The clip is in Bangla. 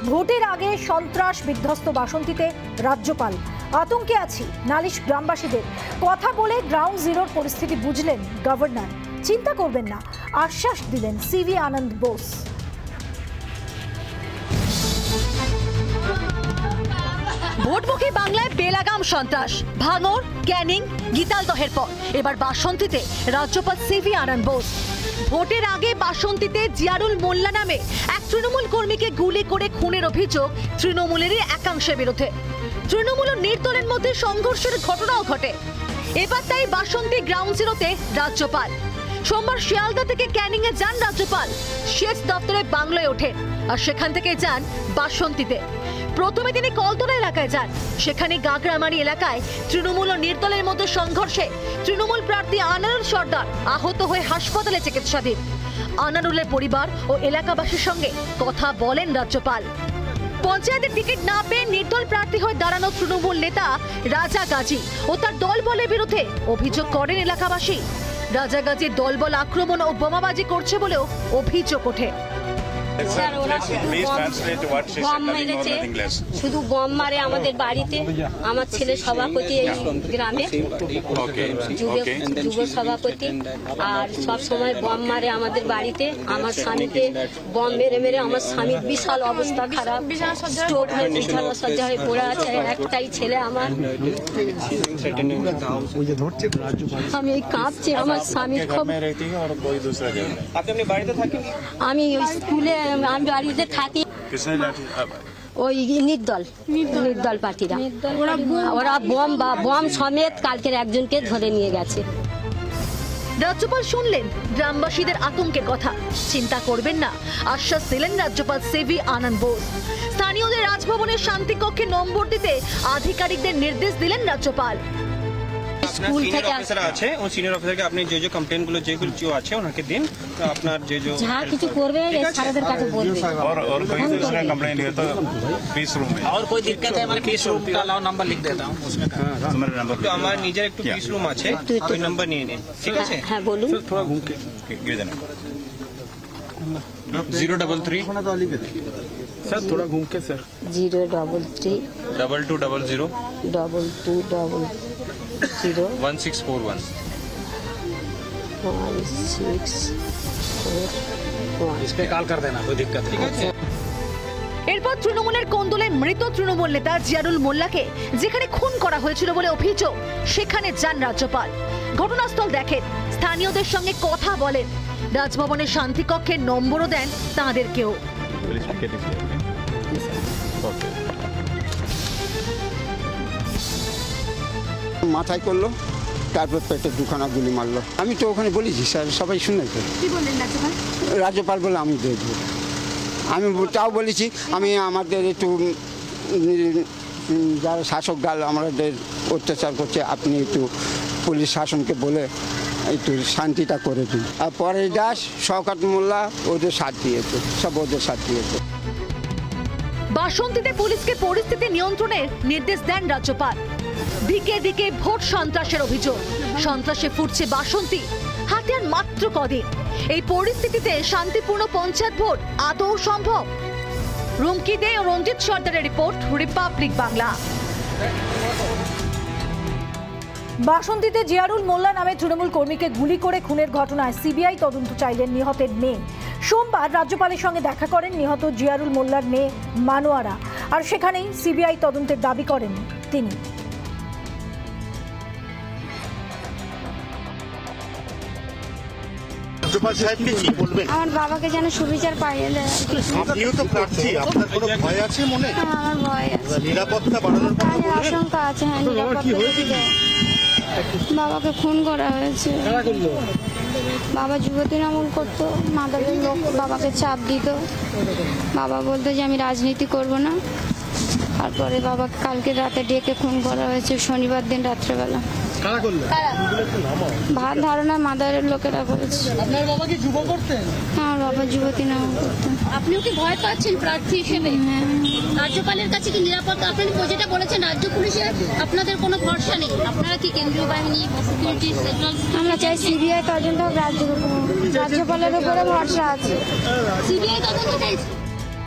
ভোটের আগে সন্ত্রাস বিধ্বস্ত বাসন্তীতে রাজ্যপাল। আতঙ্কে আছি নালিশ গ্রামবাসীদের। কথা বলে গ্রাউন্ড জিরোর পরিস্থিতি বুঝলেন গভর্নর। চিন্তা করবেন না, আশ্বাস দিলেন সিভি আনন্দ বোস। ভোটমুখী বাংলায় বেলাগাম সন্ত্রাস, ভাঙর, ক্যানিং, গীতালদহের পর এবার বাসন্তীতে রাজ্যপাল সিভি আনন্দ বোস। ভোটের আগে বাসন্তীতে জিয়ারুল মোল্লা নামে এক তৃণমূল কর্মীকে গুলি করে খুনের অভিযোগ তৃণমূলেরই একাংশের বিরুদ্ধে। তৃণমূল ও নির্দলের মধ্যে সংঘর্ষের ঘটনাও ঘটে। এবার তাই বাসন্তী গ্রাউন্ড জিরোতে রাজ্যপাল। সোমবার শিয়ালদা থেকে ক্যানিং এ যান রাজ্যপাল। সেচ দপ্তরে বাংলায় ওঠেন আর সেখান থেকে যান বাসন্তীতে। প্রথমে তিনি কলতলা এলাকায় যান। সেখানে গাগরামারি এলাকায় তৃণমূল ও নির্দলের মধ্যে সংঘর্ষে তৃণমূল প্রার্থী আনারুল সর্দার আহত হয়ে হাসপাতালে চিকিৎসাধীন। আনারুলের পরিবার ও এলাকাবাসীর সঙ্গে কথা বলেন রাজ্যপাল। পঞ্চায়েতের টিকিট না পেয়ে নির্দল প্রার্থী হয়ে দাঁড়ানো তৃণমূল নেতা রাজা গাজী ও তার দলবলের বিরুদ্ধে অভিযোগ করেন এলাকাবাসী। রাজা গাজীর দলবল আক্রমণ ও বোমাবাজি করছে বলেও অভিযোগ ওঠে। শুধু বম মারে আমাদের বাড়িতে। আমার ছেলে সভাপতি এই গ্রামে, যুব সভাপতি, আর সব সময় বম মারে আমাদের বাড়িতে। আমার স্বামীকে বম মেরে মেরে আমার স্বামীর বিশাল অবস্থা খারাপ, স্ট্রোক হয়ে বিশাল সজ্জা হয়ে পড়ে আছে। একটাই ছেলে আমার। আমি এই কাঁপছি, আমার স্বামীর খবর। আমি স্কুলে, আমি বাড়িতে থাকি। ওই নির্দল পার্টিরা ওরা বম সমেত কালকের একজনকে ধরে নিয়ে গেছে। রাজ্যপাল শুনলেন গ্রামবাসীদের আতঙ্কের কথা। চিন্তা করবেন না, আশ্বাস দিলেন রাজ্যপাল সিভি আনন্দ বোস। স্থানীয়দের রাজভবনের শান্তি কক্ষে নম্বর দিতে আধিকারিকদের নির্দেশ দিলেন রাজ্যপাল। স্কুল থেকে আছে ও সিনিয়র অফিসারকে আপনি যে কমপ্লেন গুলো যেগুলো আছে ওনাকে দিন। তো আপনার যে যা কিছু করবে সারাদের কাছে বলবে। और कोई दूसरा कंप्लेंट है तो पीस रूम में और कोई दिक्कत है हमारे पीस रूम का अलावा नंबर लिख देता हूँ उसमें। हमारा नंबर तो हमारे নিজের একটু पीस रूम আছে, ওই নাম্বার নিয়ে নিন, ঠিক আছে? হ্যাঁ বলুন। थोड़ा घूम के गिर जाना 033 सर, थोड़ा घूम के सर 033 2200 2200 1641 1641 इस पे कॉल कर देना, कोई दिक्कत नहीं है। এরপর তৃণমূলের কোন্দলে মৃত তৃণমূল নেতা জিয়ারুল মোল্লাকে যেখানে খুন করা হয়েছিল বলে অভিযোগ, সেখানে যান রাজ্যপাল। ঘটনাস্থল দেখেন, স্থানীয়দের সঙ্গে কথা বলেন, রাজভবনের শান্তি কক্ষের নম্বরও দেন তাঁদেরকেও। মাথায় করলো, তারপর পেটে দুখানা গুলি মারলো। আমি তো ওখানে বলেছি স্যার, সবাই শুনেছে। কি বললেন রাজ্যপাল? রাজ্যপাল বলে আমি দেখবো। আমি তাও বলেছি আমি আমাদের একটু যারা শাসক দল আমাদের অত্যাচার করছে, আপনি একটু পুলিশ শাসনকে বলে একটু শান্তিটা করে দিন। আর পরে দাস, শওকত মোল্লা ওদের সাথ দিয়েছে, সব ওদের সাথ দিয়েছে। বাসন্তীতে পুলিশকে পরিস্থিতি নিয়ন্ত্রণের নির্দেশ দেন রাজ্যপাল। দিকে দিকে ভোট সন্ত্রাসের অভিযোগ, সন্ত্রাসে ফুটছে বাসন্তী। হাতে আর মাত্র কদিন। এই পরিস্থিতিতে শান্তিপূর্ণ পঞ্চায়েত ভোট আদৌ সম্ভব? রুমকি দে ও রঞ্জিত সর্দারের রিপোর্ট, রিপাবলিক বাংলা। বাসন্তীতে জিয়ারুল মোল্লা নামে তৃণমূল কর্মীকে গুলি করে খুনের ঘটনায় সিবিআই তদন্ত চাইলেন নিহতের মেয়ে। সোমবার রাজ্যপালের সঙ্গে দেখা করেন নিহত জিয়ারুল মোল্লার মেয়ে মানোয়ারা, আর সেখানেই সিবিআই তদন্তের দাবি করেন তিনি। আমার বাবাকে যেন সুবিচার পাইয়ে দেয়। আপনিও তো প্রার্থী, আপনার কোনো ভয় আছে মনে? আমার ভয় আছে, নিরাপত্তা বাড়ানোর কথা আশঙ্কা আছে। হ্যাঁ, বাবাকে খুন করা হয়েছে। বাবা যুবতী আমল করতো, মাদারের লোক বাবাকে চাপ দিত। বাবা বলতো যে আমি রাজনীতি করব না। তারপরে বাবাকে কালকে রাতে ডেকে খুন করা হয়েছে, শনিবার দিন রাত্রেবেলা। ভাত ধারণা মাদারের লোকেরা করেছে। আপনার বাবা কি যুব করতেন? আমার বাবা যুবতী নাম করতেন। আপনিও কি ভয় পাচ্ছেন প্রার্থী হিসেবে? রাজ্যপালের কাছে কি নিরাপত্তা? আপনি যেটা বলেছেন রাজ্য পুলিশের আপনাদের কোনো ভরসা নেই, আপনারা কি কেন্দ্রীয় বাহিনী সিকিউরিটি? আমরা চাই সিবিআই তদন্ত হোক, রাজ্যপালের উপরে ভরসা আছে। সিবিআই তদন্ত চাইছে।